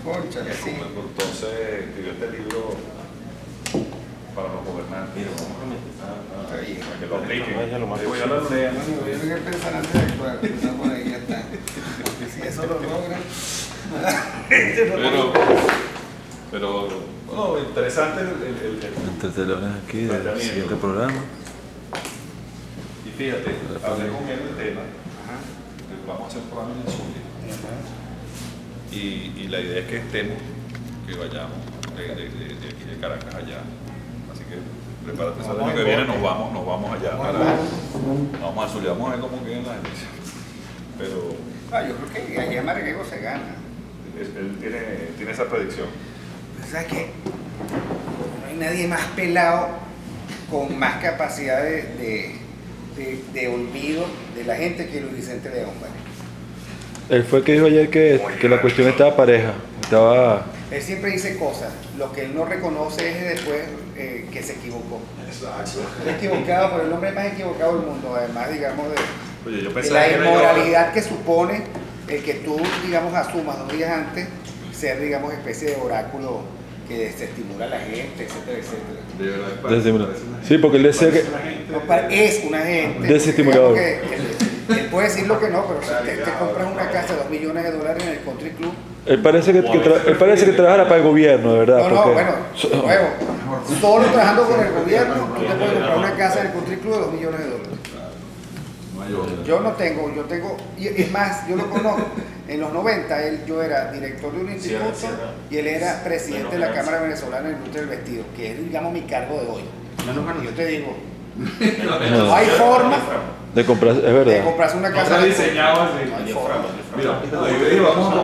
Cónchale, sí. Entonces escribió este libro para los gobernantes. Mira, vamos a meter Para que lo apliquen. Ya lo más Yo ya lo lean. Bueno, yo tengo que pensar antes de actuar. Empezar por ahí, ya está. Si eso lo logran. Pero bueno, interesante Entre telones aquí del planteamiento. siguiente programa. Y fíjate, hablé con él del tema. Vamos a hacer un programa en el Zulia. Y la idea es que estemos, que vayamos de aquí de Caracas allá. Así que prepárate, el año que viene nos vamos allá. Vamos a Zulia, vamos a ver cómo quedan las elecciones. Pero Yo creo que allá Maracaibo se gana. él tiene esa predicción. ¿Sabes qué? No hay nadie más pelado con más capacidad de olvido de la gente que Luis Vicente León, ¿vale? Él fue el que dijo ayer que la cuestión estaba pareja. Él siempre dice cosas, lo que él no reconoce es después que se equivocó. Se equivocado, pero el hombre más equivocado del mundo, además, digamos, Oye, yo de pensaba la que era inmoralidad que supone el que tú, digamos, asumas 2 días antes ser, digamos, especie de oráculo que desestimula a la gente, etcétera, etcétera. De verdad, Desestimulador. Sí, porque él decía que Es una gente. Desestimulador. Él puede decir lo que no, pero si te compras una casa de $2 millones en el country club. él parece que trabajara para el gobierno, de verdad. No, bueno, de nuevo, solo trabajando con el gobierno, tú te puedes comprar una casa en el country club de $2 millones. Yo no tengo, y es más, yo lo conozco. En los 90 yo era director de un instituto y él era presidente de la Cámara Venezolana de la Industria del Vestido, que es, digamos, mi cargo de hoy. Y yo te digo, no hay forma de comprar, es de verdad. comprarse una casa. diseñado así. No hay forma. Mira, vamos a